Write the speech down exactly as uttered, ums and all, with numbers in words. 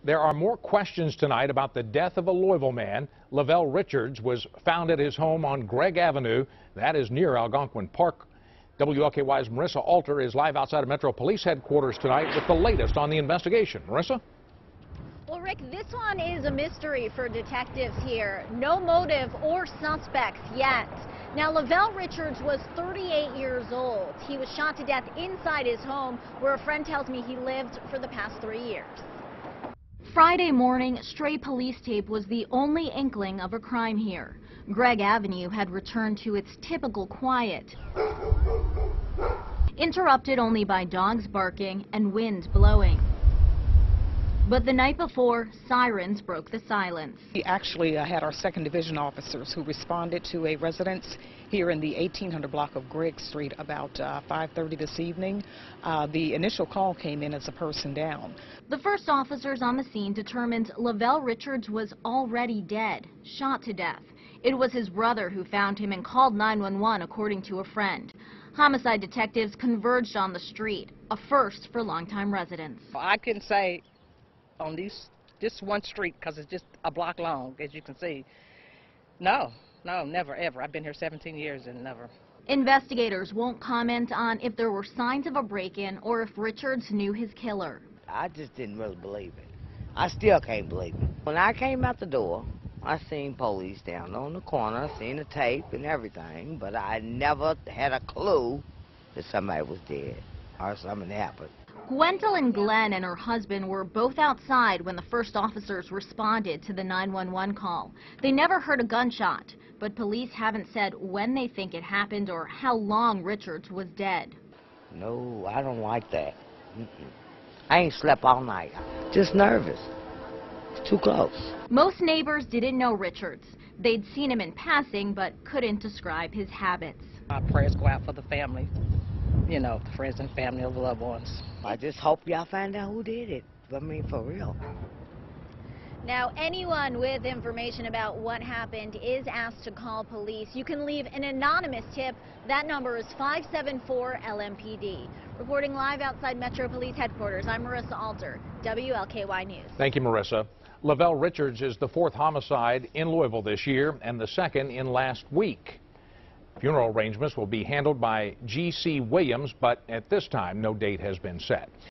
There are more questions tonight about the death of a Louisville man. Lavelle Richards was found at his home on Gregg Avenue. That is near Algonquin Park. W L K Y's Marissa Alter is live outside of Metro Police Headquarters tonight with the latest on the investigation. Marissa? Well, Rick, this one is a mystery for detectives here. No motive or suspects yet. Now, Lavelle Richards was thirty-eight years old. He was shot to death inside his home, where a friend tells me he lived for the past three years. Friday morning, stray police tape was the only inkling of a crime here. Gregg Avenue had returned to its typical quiet, interrupted only by dogs barking and wind blowing. But the night before, sirens broke the silence. We actually uh, had our second division officers who responded to a residence here in the eighteen hundred block of Gregg Street about uh, five thirty this evening. Uh, the initial call came in as a person down. The first officers on the scene determined Lavelle Richards was already dead, shot to death. It was his brother who found him and called nine one one, according to a friend. Homicide detectives converged on the street, a first for longtime residents. I can say on these, this one street, because it's just a block long, as you can see. No, no, never, ever. I've been here seventeen years and never. Investigators won't comment on if there were signs of a break-in or if Richards knew his killer. I just didn't really believe it. I still can't believe it. When I came out the door, I seen police down on the corner, seen the tape and everything, but I never had a clue that somebody was dead or something happened. Gwendolyn Glenn and her husband were both outside when the first officers responded to the nine one one call. They never heard a gunshot, but police haven't said when they think it happened or how long Richards was dead. No, I don't like that. Mm-mm. I ain't slept all night. Just nervous. It's too close. Most neighbors didn't know Richards. They'd seen him in passing, but couldn't describe his habits. My prayers go out for the family, you know, the friends and family of the loved ones. I just hope y'all find out who did it. I mean, for real. Now, anyone with information about what happened is asked to call police. You can leave an anonymous tip. That number is five seven four L M P D. Reporting live outside Metro Police Headquarters, I'm Marissa Alter, W L K Y News. Thank you, Marissa. Lavelle Richards is the fourth homicide in Louisville this year and the second in last week. Funeral arrangements will be handled by G C Williams, but at this time, no date has been set.